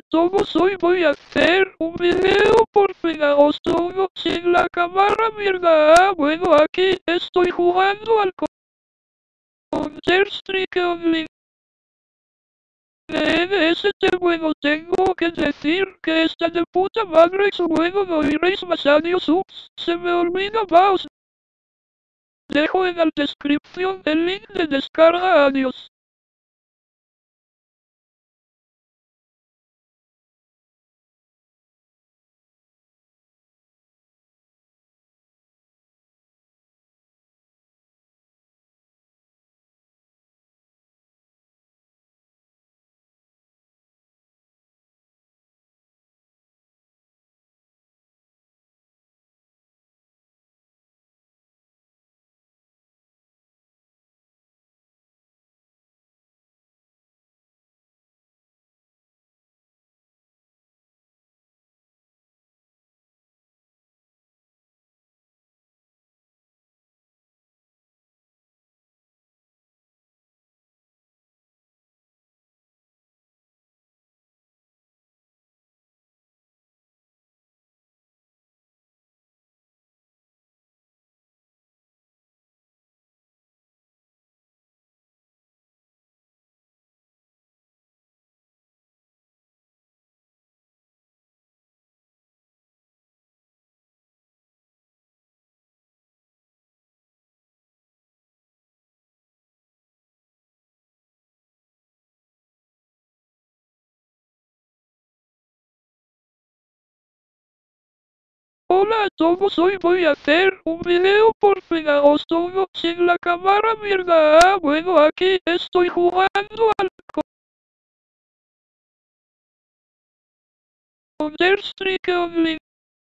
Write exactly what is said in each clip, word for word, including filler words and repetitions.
todos, hoy voy a hacer un video por pegajoso uno sin la cámara mierda. Ah, bueno, aquí estoy jugando al Counter-Strike Online. En este juego tengo que decir que está de puta madre su juego, no iréis más años. Ups, se me olvida, vamos. Dejo en la descripción el link de descarga, adiós. Hola a todos, hoy voy a hacer un video por pegajoso uno sin la cámara mierda. Ah, bueno, aquí estoy jugando al Counter-Strike Online.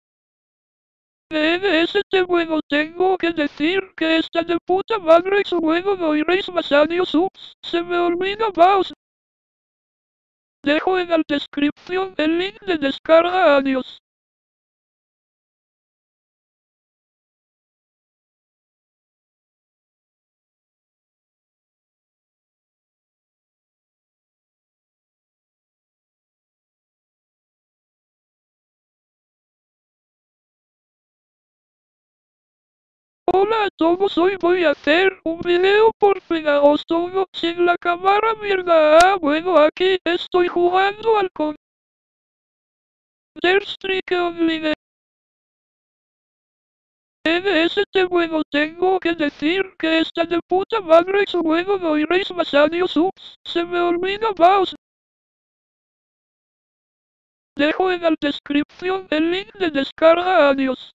En este juego tengo que decir que está de puta madre su juego, no iréis más años. Ups, se me olvida, vamos. Dejo en la descripción el link de descarga, adiós. Hola a todos, hoy voy a hacer un video por pegajoso uno sin la cámara mierda. Ah, bueno, aquí estoy jugando al Counter-Strike Online. En este juego tengo que decir que está de puta madre su juego, no iréis más años. Ups, se me olvida, vamos. Dejo en la descripción el link de descarga, adiós.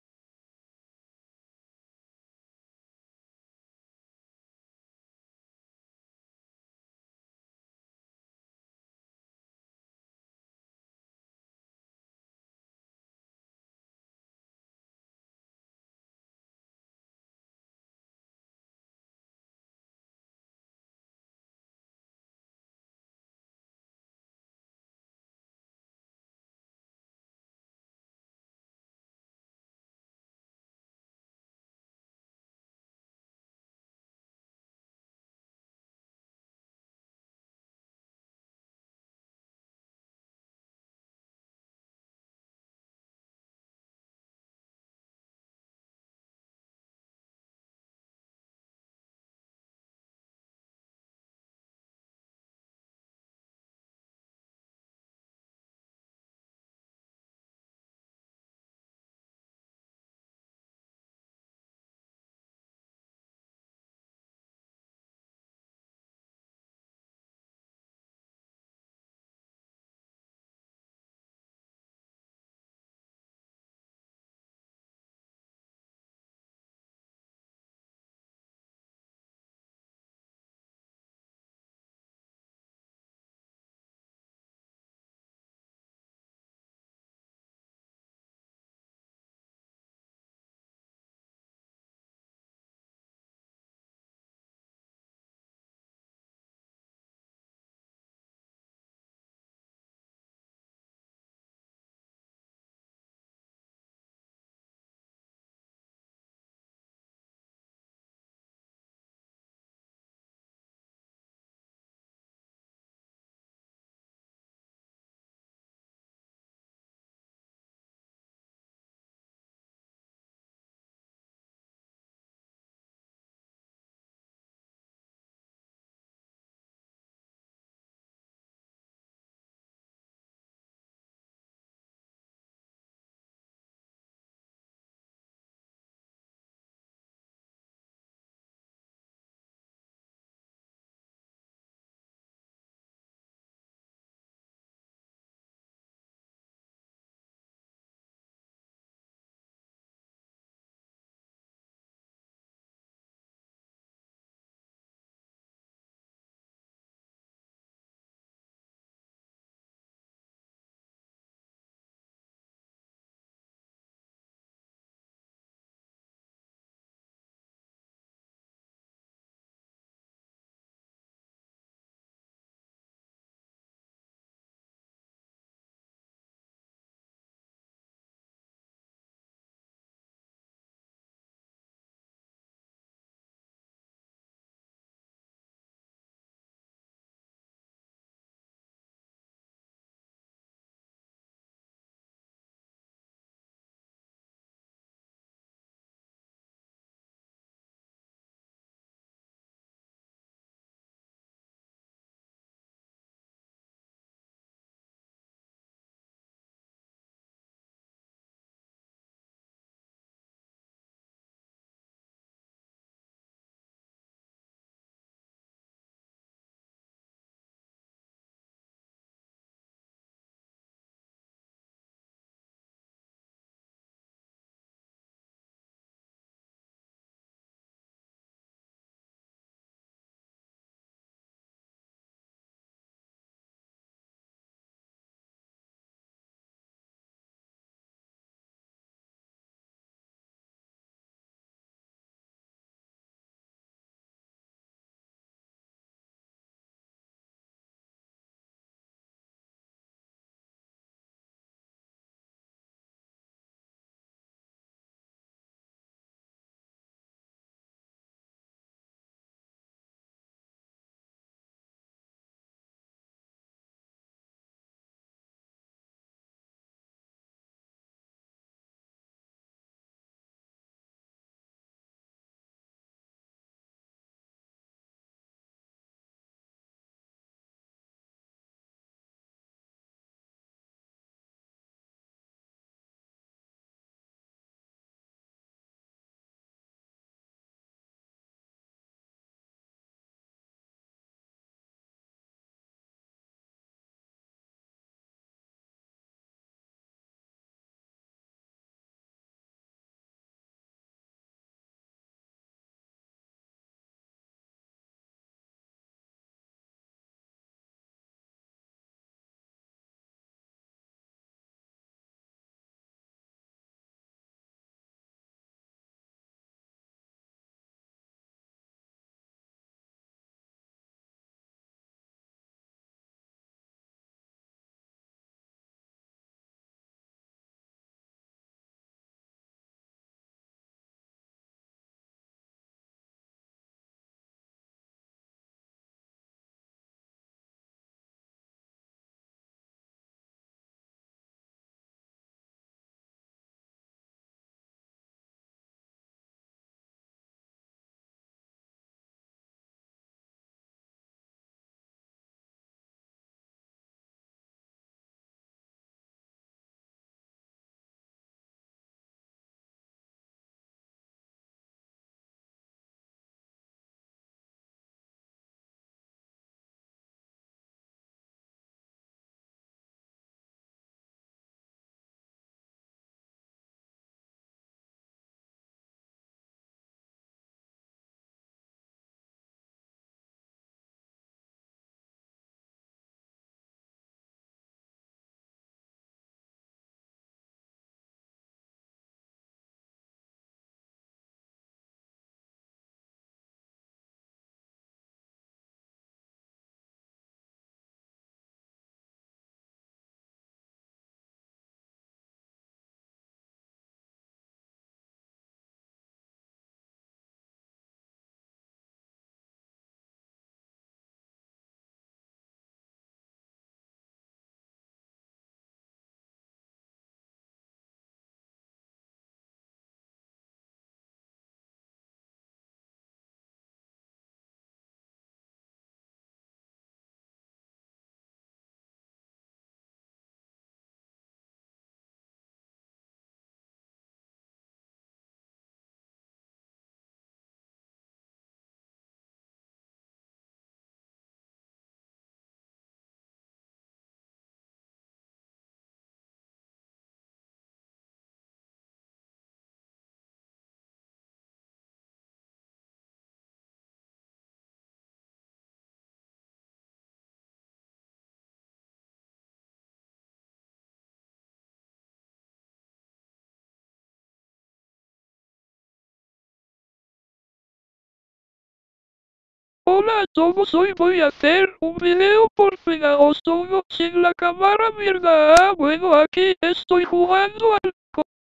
Hola a todos, hoy voy a hacer un video por pegajoso sin la cámara mierda. Ah, bueno, aquí estoy jugando al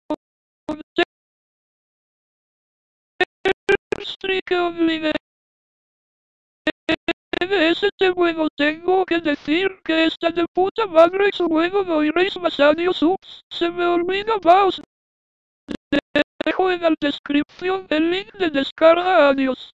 Counter-Strike Online. En este juego tengo que decir que está de puta madre su juego, no iréis más años. Ups, se me olvida mouse. Dejo en la descripción el link de descarga. Adiós.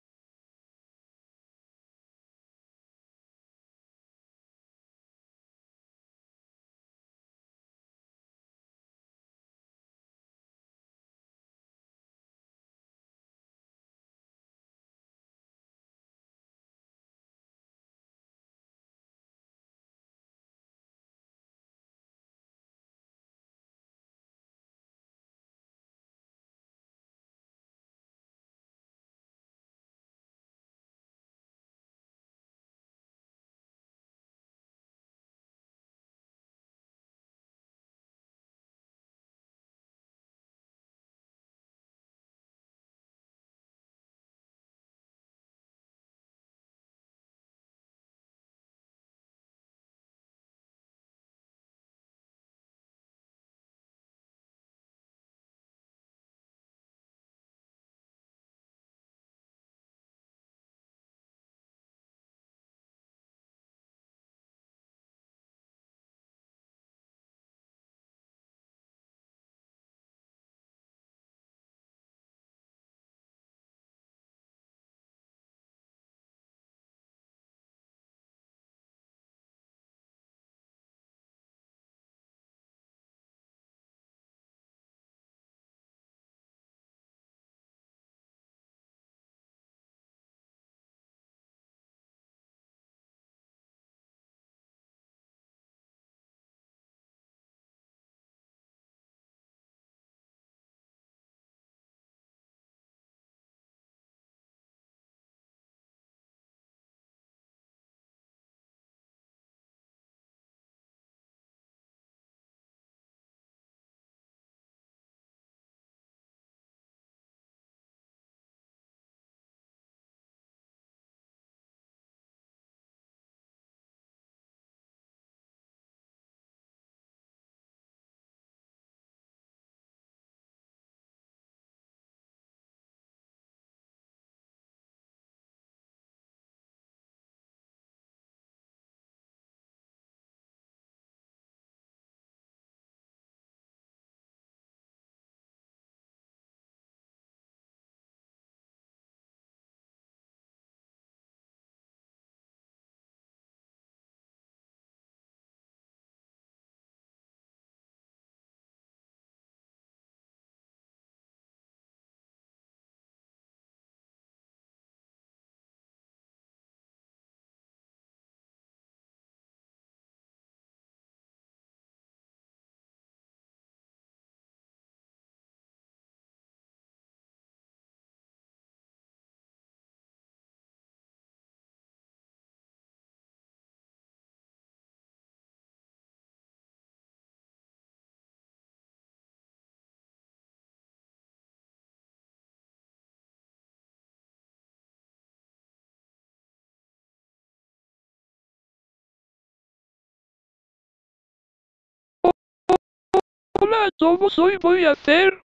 Hola a todos, hoy voy a hacer